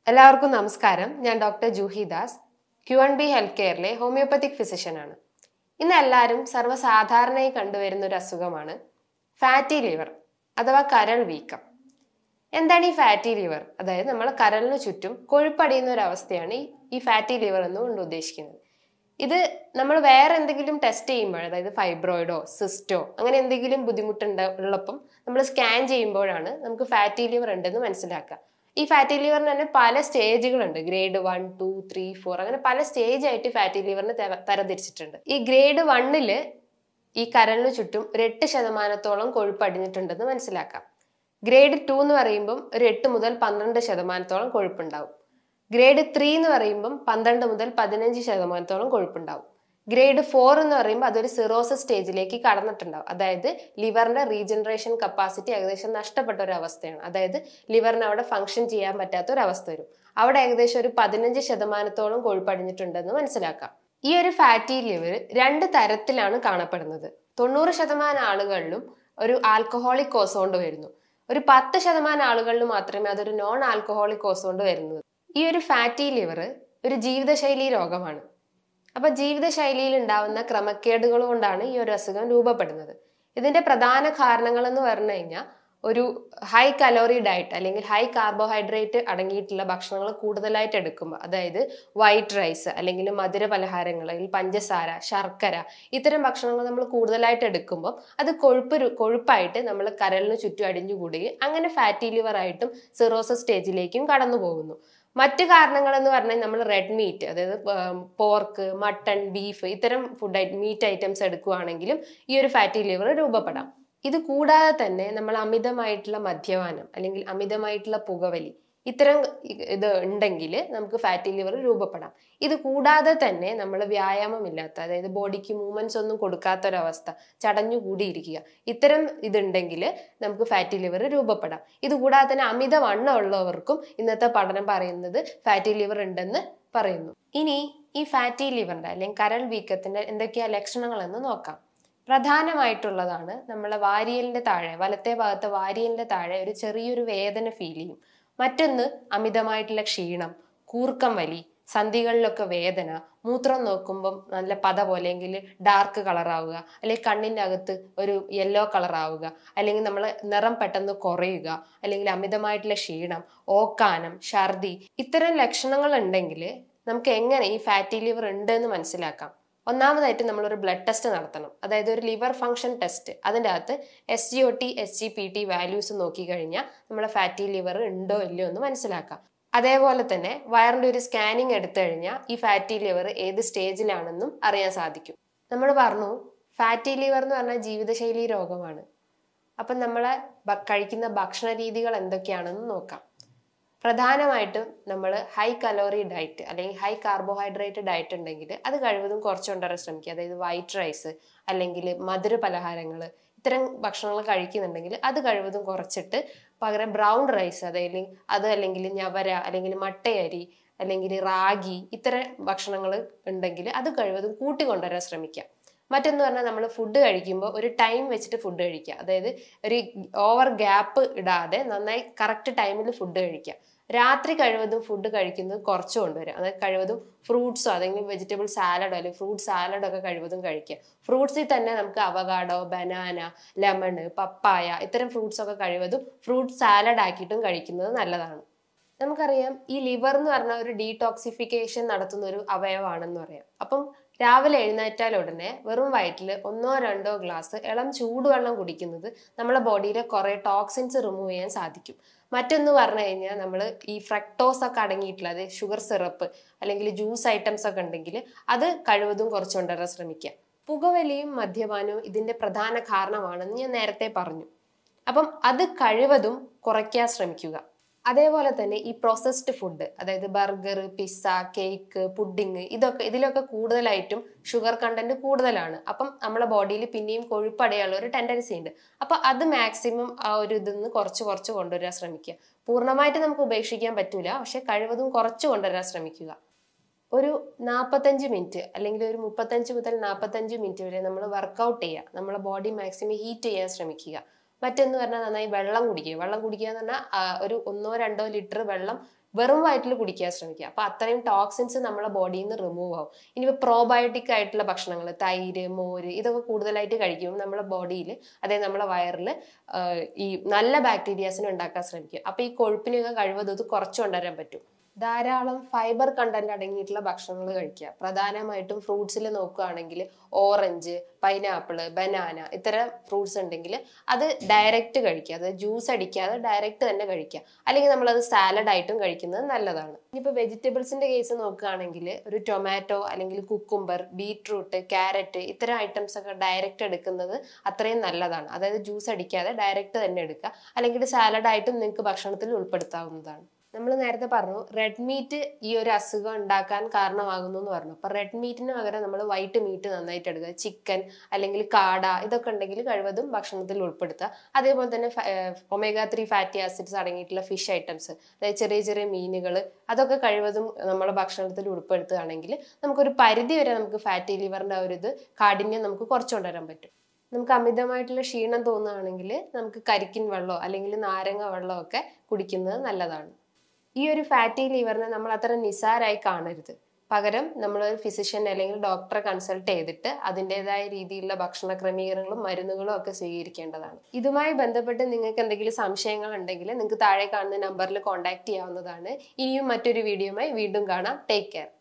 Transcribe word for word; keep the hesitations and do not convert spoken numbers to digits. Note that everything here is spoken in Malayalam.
എല്ലാവർക്കും നമസ്കാരം. ഞാൻ doctor Juhi Das, Q and B health കെയറിലെ ഹോമിയോപ്പത്തിക് ഫിസിഷ്യനാണ്. ഇന്ന് എല്ലാവരും സർവ്വസാധാരണയായി കണ്ടുവരുന്ന ഒരു അസുഖമാണ് ഫാറ്റി ലിവർ അഥവാ കരൾ വീക്കം. എന്താണ് ഈ ഫാറ്റി ലിവർ? അതായത് നമ്മളെ കരളിന് ചുറ്റും കൊഴുപ്പടിയുന്ന ഒരു അവസ്ഥയാണ് ഈ ഈ ഫാറ്റി ലിവർ എന്നുകൊണ്ട് ഉദ്ദേശിക്കുന്നത്. ഇത് നമ്മൾ വേറെ എന്തെങ്കിലും ടെസ്റ്റ് ചെയ്യുമ്പോൾ, അതായത് ഫൈബ്രോയിഡോ സിസ്റ്റോ അങ്ങനെ എന്തെങ്കിലും ബുദ്ധിമുട്ടുണ്ട് ഉള്ളപ്പം നമ്മൾ സ്കാൻ ചെയ്യുമ്പോഴാണ് നമുക്ക് ഫാറ്റി ലിവർ ഉണ്ടെന്ന് മനസ്സിലാക്കുക. ഈ ഫാറ്റി ലിവറിന് തന്നെ പല സ്റ്റേജുകളുണ്ട്. Grade one two three four അങ്ങനെ പല സ്റ്റേജ് ആയിട്ട് ഫാറ്റി ലിവറിന് തരംതിരിച്ചിട്ടുണ്ട്. ഈ ഗ്രേഡ് വണ്ണില് ഈ കരളിന് ചുറ്റും ഒരു എട്ട് ശതമാനത്തോളം കൊഴുപ്പ് അടിഞ്ഞിട്ടുണ്ടെന്ന് മനസ്സിലാക്കാം. ഗ്രേഡ് ടു എന്ന് പറയുമ്പം ഒരു എട്ട് മുതൽ പന്ത്രണ്ട് ശതമാനത്തോളം കൊഴുപ്പുണ്ടാവും. ഗ്രേഡ് ത്രീ എന്ന് പറയുമ്പം പന്ത്രണ്ട് മുതൽ പതിനഞ്ച് ശതമാനത്തോളം കൊഴുപ്പുണ്ടാവും. ഗ്രേഡ് ഫോർ എന്ന് പറയുമ്പോൾ അതൊരു സിറോസിസ് സ്റ്റേജിലേക്ക് കടന്നിട്ടുണ്ടാവും. അതായത് ലിവറിന്റെ റീജനറേഷൻ കപ്പാസിറ്റി ഏകദേശം നഷ്ടപ്പെട്ട ഒരു അവസ്ഥയാണ്. അതായത് ലിവറിന് അവിടെ ഫംഗ്ഷൻ ചെയ്യാൻ പറ്റാത്ത ഒരു അവസ്ഥ വരും. അവിടെ ഏകദേശം ഒരു പതിനഞ്ച് ശതമാനത്തോളം കൊഴുപ്പടിഞ്ഞിട്ടുണ്ടെന്ന് മനസ്സിലാക്കാം. ഈ ഒരു ഫാറ്റി ലിവർ രണ്ട് തരത്തിലാണ് കാണപ്പെടുന്നത്. തൊണ്ണൂറ് ശതമാനം ആളുകളിലും ഒരു ആൽക്കഹോളിക് കോസ് കൊണ്ട് വരുന്നു. ഒരു പത്ത് ശതമാനം ആളുകളിൽ മാത്രമേ അതൊരു നോൺ ആൽക്കഹോളിക് കോസ് കൊണ്ട് വരുന്നത്. ഈ ഒരു ഫാറ്റി ലിവർ ഒരു ജീവിതശൈലി രോഗമാണ്. അപ്പൊ ജീവിതശൈലിയിൽ ഉണ്ടാവുന്ന ക്രമക്കേടുകൾ കൊണ്ടാണ് ഈ ഒരു അസുഖം രൂപപ്പെടുന്നത്. ഇതിന്റെ പ്രധാന കാരണങ്ങൾ എന്ന് പറഞ്ഞു കഴിഞ്ഞാൽ ഒരു ഹൈ കലോറി ഡയറ്റ് അല്ലെങ്കിൽ ഹൈ കാർബോഹൈഡ്രേറ്റ് അടങ്ങിയിട്ടുള്ള ഭക്ഷണങ്ങൾ കൂടുതലായിട്ട് എടുക്കുമ്പോൾ, അതായത് വൈറ്റ് റൈസ് അല്ലെങ്കിൽ മധുര പലഹാരങ്ങൾ അല്ലെങ്കിൽ പഞ്ചസാര, ശർക്കര ഇത്തരം ഭക്ഷണങ്ങൾ നമ്മൾ കൂടുതലായിട്ട് എടുക്കുമ്പോൾ അത് കൊഴുപ്പ് കൊഴുപ്പായിട്ട് നമ്മൾ കരളിന് ചുറ്റും അടിഞ്ഞുകൂടുകയും അങ്ങനെ ഫാറ്റി ലിവർ ആയിട്ടും സിറോസിസ് സ്റ്റേജിലേക്കും കടന്നു പോകുന്നു. മറ്റു കാരണങ്ങൾ എന്ന് പറഞ്ഞാൽ നമ്മൾ റെഡ് മീറ്റ്, അതായത് പോർക്ക്, മട്ടൺ, ബീഫ് ഇത്തരം ഫുഡ് മീറ്റ് ഐറ്റംസ് എടുക്കുകയാണെങ്കിലും ഈ ഒരു ഫാറ്റി ലിവർ രൂപപ്പെടാം. ഇത് കൂടാതെ തന്നെ നമ്മൾ അമിതമായിട്ടുള്ള മദ്യപാനം അല്ലെങ്കിൽ അമിതമായിട്ടുള്ള പുകവലി ഇത്തരം ഇത് ഉണ്ടെങ്കിൽ നമുക്ക് ഫാറ്റി ലിവർ രൂപപ്പെടാം. ഇത് കൂടാതെ തന്നെ നമ്മൾ വ്യായാമമില്ലാത്ത, അതായത് ബോഡിക്ക് മൂവ്മെന്റ്സ് ഒന്നും കൊടുക്കാത്തൊരവസ്ഥ, ചടഞ്ഞു കൂടിയിരിക്കുക, ഇത്തരം ഇതുണ്ടെങ്കിൽ നമുക്ക് ഫാറ്റി ലിവർ രൂപപ്പെടാം. ഇത് കൂടാതെ തന്നെ അമിത വണ്ണം ഉള്ളവർക്കും ഇന്നത്തെ പഠനം പറയുന്നത് ഫാറ്റി ലിവർ ഉണ്ടെന്ന് പറയുന്നു. ഇനി ഈ ഫാറ്റി ലിവറിന്റെ അല്ലെങ്കിൽ കരൾ വീക്കത്തിന്റെ എന്തൊക്കെയാ ലക്ഷണങ്ങളെന്ന് നോക്കാം. പ്രധാനമായിട്ടുള്ളതാണ് നമ്മളെ വാരിയലിന്റെ താഴെ, വലത്തെ ഭാഗത്തെ വാരിയലിന്റെ താഴെ ഒരു ചെറിയൊരു വേദന ഫീൽ ചെയ്യും. മറ്റൊന്ന് അമിതമായിട്ടുള്ള ക്ഷീണം, കൂർക്കം വലി, സന്ധികളിലൊക്കെ വേദന, മൂത്രം നോക്കുമ്പം നല്ല പത പോലെ എങ്കിൽ ഡാർക്ക് കളറാവുക, അല്ലെങ്കിൽ കണ്ണിൻ്റെ അകത്ത് ഒരു യെല്ലോ കളറാവുക, അല്ലെങ്കിൽ നമ്മൾ നിറം പെട്ടെന്ന് കുറയുക, അല്ലെങ്കിൽ അമിതമായിട്ടുള്ള ക്ഷീണം, ഓക്കാനം, ഛർദി ഇത്തരം ലക്ഷണങ്ങൾ ഉണ്ടെങ്കിൽ നമുക്ക് എങ്ങനെ ഈ ഫാറ്റി ലിവർ ഉണ്ട് എന്ന് മനസ്സിലാക്കാം. ഒന്നാമതായിട്ട് നമ്മളൊരു ബ്ലഡ് ടെസ്റ്റ് നടത്തണം. അതായത് ഒരു ലിവർ ഫംഗ്ഷൻ ടെസ്റ്റ്. അതിൻ്റെ അകത്ത് S G O T S G P T values നോക്കി കഴിഞ്ഞാൽ നമ്മളെ ഫാറ്റി ലിവർ ഉണ്ടോ ഇല്ലയോ എന്ന് മനസ്സിലാക്കാം. അതേപോലെ തന്നെ വയറിൻ്റെ ഒരു സ്കാനിങ് എടുത്തു കഴിഞ്ഞാൽ ഈ ഫാറ്റി ലിവർ ഏത് സ്റ്റേജിലാണെന്നും അറിയാൻ സാധിക്കും. നമ്മൾ പറഞ്ഞു ഫാറ്റി ലിവർ എന്ന് പറഞ്ഞാൽ ജീവിതശൈലി രോഗമാണ്. അപ്പം നമ്മളെ കഴിക്കുന്ന ഭക്ഷണ രീതികൾ എന്തൊക്കെയാണെന്ന് നോക്കാം. പ്രധാനമായിട്ടും നമ്മൾ ഹൈ കലോറി ഡയറ്റ് അല്ലെങ്കിൽ ഹൈ കാർബോഹൈഡ്രേറ്റ് ഡയറ്റ് ഉണ്ടെങ്കിൽ അത് കഴിവതും കുറച്ച് കൊണ്ടുവരാൻ ശ്രമിക്കുക. അതായത് വൈറ്റ് റൈസ് അല്ലെങ്കിൽ മധുര പലഹാരങ്ങൾ ഇത്തരം ഭക്ഷണങ്ങൾ കഴിക്കുന്നുണ്ടെങ്കിൽ അത് കഴിവതും കുറച്ചിട്ട് പകരം ബ്രൗൺ റൈസ്, അതായത് അത് അല്ലെങ്കിൽ ഞവര അല്ലെങ്കിൽ മട്ടയരി അല്ലെങ്കിൽ റാഗി ഇത്തരം ഭക്ഷണങ്ങൾ ഉണ്ടെങ്കിൽ അത് കഴിവതും കൂട്ടിക്കൊണ്ടുവരാൻ ശ്രമിക്കുക. മറ്റൊന്ന് പറഞ്ഞാൽ നമ്മൾ ഫുഡ് കഴിക്കുമ്പോൾ ഒരു ടൈം വെച്ചിട്ട് ഫുഡ് കഴിക്കുക. അതായത് ഒരു ഓവർ ഗ്യാപ്പ് ഇടാതെ നന്നായി കറക്റ്റ് ടൈമിൽ ഫുഡ് കഴിക്കുക. രാത്രി കഴിവതും ഫുഡ് കഴിക്കുന്നത് കുറച്ച് കൊണ്ടുവരിക. അതായത് കഴിവതും ഫ്രൂട്ട്സോ അല്ലെങ്കിൽ വെജിറ്റബിൾ സാലഡോ അല്ലെങ്കിൽ ഫ്രൂട്ട് സാലഡോ ഒക്കെ കഴിവതും കഴിക്കുക. ഫ്രൂട്ട്സിൽ തന്നെ നമുക്ക് അവകാഡോ, ബനാന, ലെമണ്, പപ്പായ ഇത്തരം ഫ്രൂട്ട്സ് ഒക്കെ കഴിവതും ഫ്രൂട്ട് സാലഡ് ആക്കിയിട്ടും കഴിക്കുന്നത് നല്ലതാണ്. നമുക്കറിയാം ഈ ലിവർ എന്ന് പറഞ്ഞാൽ ഒരു ഡീടോക്സിഫിക്കേഷൻ നടത്തുന്ന ഒരു അവയവമാണെന്ന് പറയാം. അപ്പം രാവിലെ എഴുന്നേറ്റാൽ ഉടനെ വെറും വയറ്റിൽ ഒന്നോ രണ്ടോ ഗ്ലാസ് ഇളം ചൂടുവെള്ളം കുടിക്കുന്നത് നമ്മളെ ബോഡിയിലെ കുറെ ടോക്സിൻസ് റിമൂവ് ചെയ്യാൻ സാധിക്കും. മറ്റൊന്ന് പറഞ്ഞു കഴിഞ്ഞാൽ നമ്മൾ ഈ ഫ്രക്ടോസ് ഒക്കെ അടങ്ങിയിട്ടുള്ള, അതായത് ഷുഗർ സിറപ്പ് അല്ലെങ്കിൽ ജ്യൂസ് ഐറ്റംസ് ഒക്കെ ഉണ്ടെങ്കിൽ അത് കഴിവതും കുറച്ച് കൊണ്ടുവരാൻ ശ്രമിക്കുക. പുകവലിയും മദ്യപാനവും ഇതിന്റെ പ്രധാന കാരണമാണെന്ന് ഞാൻ നേരത്തെ പറഞ്ഞു. അപ്പം അത് കഴിവതും കുറയ്ക്കാൻ ശ്രമിക്കുക. അതേപോലെ തന്നെ ഈ പ്രോസസ്ഡ് ഫുഡ്, അതായത് ബർഗർ, പിസ്സ, കേക്ക്, പുഡിങ് ഇതൊക്കെ ഇതിലൊക്കെ കൂടുതലായിട്ടും ഷുഗർ കണ്ടന്റ് കൂടുതലാണ്. അപ്പം നമ്മളെ ബോഡിയിൽ പിന്നെയും കൊഴുപ്പടയാനുള്ള ഒരു ടെൻഡൻസി ഉണ്ട്. അപ്പൊ അത് മാക്സിമം ആ ഒരു ഇതിന്ന് കുറച്ച് കുറച്ച് കൊണ്ടുവരാൻ ശ്രമിക്കുക. പൂർണ്ണമായിട്ട് നമുക്ക് ഉപേക്ഷിക്കാൻ പറ്റൂല, പക്ഷെ കഴിവതും കുറച്ച് കൊണ്ടുവരാൻ ശ്രമിക്കുക. ഒരു നാൽപ്പത്തഞ്ച് മിനിറ്റ് അല്ലെങ്കിൽ ഒരു മുപ്പത്തഞ്ച് മുതൽ നാൽപ്പത്തഞ്ച് മിനിറ്റ് വരെ നമ്മൾ വർക്കൗട്ട് ചെയ്യുക. നമ്മളെ ബോഡി മാക്സിമം ഹീറ്റ് ചെയ്യാൻ ശ്രമിക്കുക. മറ്റൊന്ന് പറഞ്ഞാൽ നന്നായി വെള്ളം കുടിക്കുക. വെള്ളം കുടിക്കുക എന്ന് പറഞ്ഞാൽ ഒരു ഒന്നോ രണ്ടോ ലിറ്റർ വെള്ളം വെറും വയറ്റിൽ കുടിക്കാൻ ശ്രമിക്കുക. അപ്പൊ അത്രയും ടോക്സിൻസ് നമ്മളെ ബോഡിയിൽ നിന്ന് റിമൂവ് ആവും. ഇനി പ്രോബയോട്ടിക് ആയിട്ടുള്ള ഭക്ഷണങ്ങൾ, തൈര്, മോര്, ഇതൊക്കെ കൂടുതലായിട്ട് കഴിക്കുമ്പോൾ നമ്മുടെ ബോഡിയിൽ, അതായത് നമ്മുടെ വയറിൽ ഈ നല്ല ബാക്ടീരിയാസിനെ ഉണ്ടാക്കാൻ ശ്രമിക്കുക. അപ്പൊ ഈ കൊഴുപ്പിനെയൊക്കെ കഴിവതും ഇത് കുറച്ചു കൊണ്ടുവരാൻ പറ്റും. ധാരാളം ഫൈബർ കണ്ടന്റ് അടങ്ങിയിട്ടുള്ള ഭക്ഷണങ്ങൾ കഴിക്കുക. പ്രധാനമായിട്ടും ഫ്രൂട്ട്സിൽ നോക്കുകയാണെങ്കിൽ ഓറഞ്ച്, പൈനാപ്പിള്, ബനാന ഇത്തരം ഫ്രൂട്ട്സ് ഉണ്ടെങ്കിൽ അത് ഡയറക്റ്റ് കഴിക്കുക. അത് ജ്യൂസ് അടിക്കാതെ ഡയറക്റ്റ് തന്നെ കഴിക്കുക. അല്ലെങ്കിൽ നമ്മളത് സാലഡ് ആയിട്ടും കഴിക്കുന്നത് നല്ലതാണ്. ഇനിയിപ്പോൾ വെജിറ്റബിൾസിന്റെ കേസ് നോക്കുകയാണെങ്കിൽ ഒരു ടൊമാറ്റോ അല്ലെങ്കിൽ കുക്കുംബർ, ബീട്രൂട്ട്, ക്യാരറ്റ് ഇത്തരം ഐറ്റംസ് ഒക്കെ ഡയറക്റ്റ് എടുക്കുന്നത് അത്രയും നല്ലതാണ്. അതായത് ജ്യൂസ് അടിക്കാതെ ഡയറക്റ്റ് തന്നെ എടുക്കുക. അല്ലെങ്കിൽ സാലഡ് ആയിട്ടും നിങ്ങൾക്ക് ഭക്ഷണത്തിൽ ഉൾപ്പെടുത്താവുന്നതാണ്. നമ്മൾ നേരത്തെ പറഞ്ഞു റെഡ് മീറ്റ് ഈ ഒരു അസുഖം ഉണ്ടാക്കാൻ കാരണമാകുന്നു എന്ന് പറഞ്ഞു. അപ്പൊ റെഡ് മീറ്റിന് പകരം നമ്മൾ വൈറ്റ് മീറ്റ് നന്നായിട്ട് എടുക്കുക. ചിക്കൻ അല്ലെങ്കിൽ കാട ഇതൊക്കെ ഉണ്ടെങ്കിൽ കഴിവതും ഭക്ഷണത്തിൽ ഉൾപ്പെടുത്തുക. അതേപോലെ തന്നെ ഒമേഗ ത്രീ ഫാറ്റി ആസിഡ്സ് അടങ്ങിയിട്ടുള്ള ഫിഷ് ഐറ്റംസ്, അതായത് ചെറിയ ചെറിയ മീനുകൾ, അതൊക്കെ കഴിവതും നമ്മുടെ ഭക്ഷണത്തിൽ ഉൾപ്പെടുത്തുകയാണെങ്കിൽ നമുക്കൊരു പരിധി വരെ നമുക്ക് ഫാറ്റി ലിവറിന്റെ ആ ഒരു ഇത് കാഠിന്യം നമുക്ക് കുറച്ചു കൊണ്ടുവരാൻ പറ്റും. നമുക്ക് അമിതമായിട്ടുള്ള ക്ഷീണം തോന്നുകയാണെങ്കിൽ നമുക്ക് കരിക്കിൻ വെള്ളമോ അല്ലെങ്കിൽ നാരങ്ങ വെള്ളമോ ഒക്കെ കുടിക്കുന്നത് നല്ലതാണ്. ഈ ഒരു ഫാറ്റി ലിവറിനെ നമ്മൾ അത്ര നിസാരായി കാണരുത്. പകരം നമ്മൾ ഒരു ഫിസിഷ്യൻ അല്ലെങ്കിൽ ഡോക്ടറെ കൺസൾട്ട് ചെയ്തിട്ട് അതിൻ്റെതായ രീതിയിലുള്ള ഭക്ഷണ ക്രമീകരണങ്ങളും മരുന്നുകളും ഒക്കെ സ്വീകരിക്കേണ്ടതാണ്. ഇതുമായി ബന്ധപ്പെട്ട് നിങ്ങൾക്ക് എന്തെങ്കിലും സംശയങ്ങൾ ഉണ്ടെങ്കിൽ നിങ്ങൾക്ക് താഴെ കാണുന്ന നമ്പറിൽ കോൺടാക്ട് ചെയ്യാവുന്നതാണ്. ഇനിയും മറ്റൊരു വീഡിയോയുമായി വീണ്ടും കാണാം. Take care.